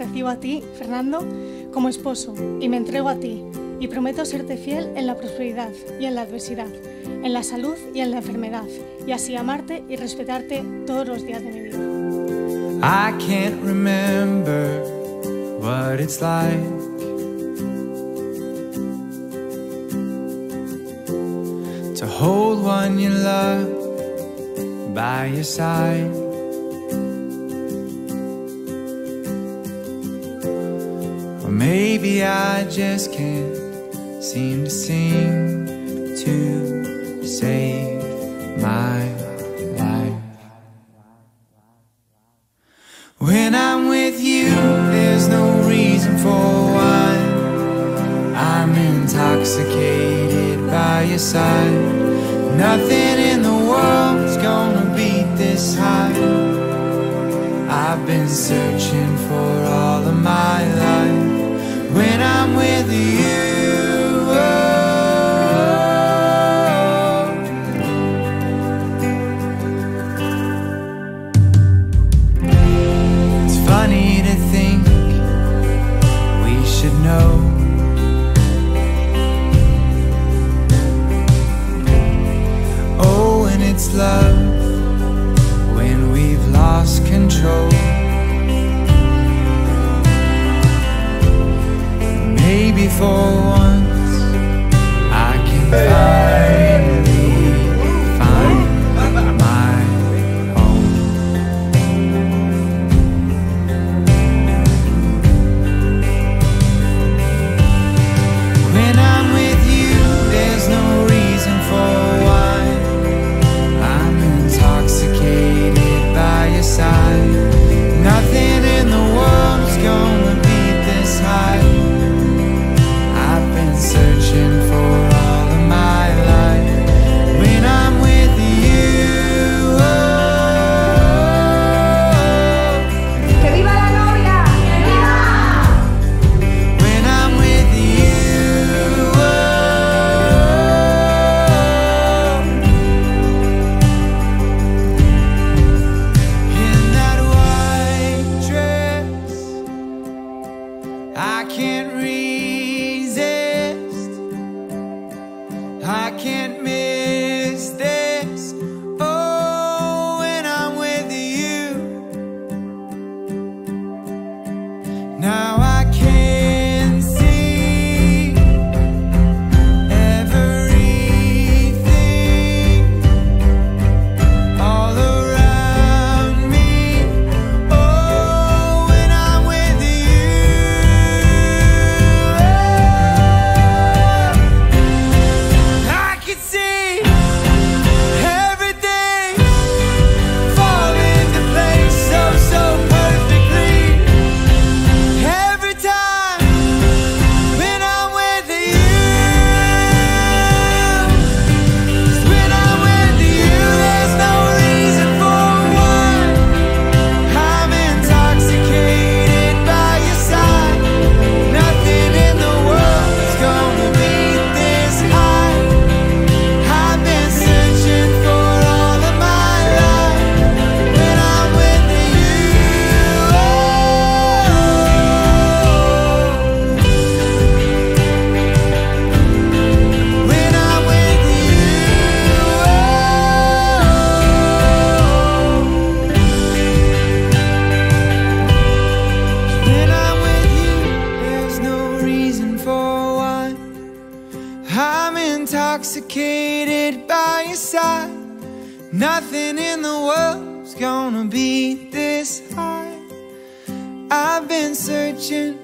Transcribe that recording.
recibo a ti, Fernando, como esposo y me entrego a ti y prometo serte fiel en la prosperidad y en la adversidad, en la salud y en la enfermedad, y así amarte y respetarte todos los días de mi vida. I can't remember what it's like to hold one you love by your side. Or maybe I just can't seem to sing to save my life. When I'm with you, there's no reason for wine. I'm intoxicated by your side. Nothing in the world's gonna beat this high. I've been searching for all of my life. When I'm with you, it's funny to think we should know. Oh, and it's love when we've lost control. Maybe for once I can finally find my home. When I'm with you, there's no reason for wine. I'm intoxicated by your side. Nothing in the world's gonna beat this high. I've been searching for all of my life. When I'm with you, ¡Que viva la novia! ¡Que viva! when I'm with you, in that white dress, I can't resist. I can't miss this. Oh, when I'm with you, now I can see everything all around me. Oh, when I'm with you, I can see everything fall into place so perfectly. Every time when I'm with you, 'cause when I'm with you, there's no reason for one. I'm intoxicated by your side. Nothing in the world is gonna beat this high. I've been searching for all of my life. When I'm with you, when I'm with you, when I'm with you, there's no reason for wine. I'm intoxicated by your side. Nothing in the world's gonna beat this high. I've been searching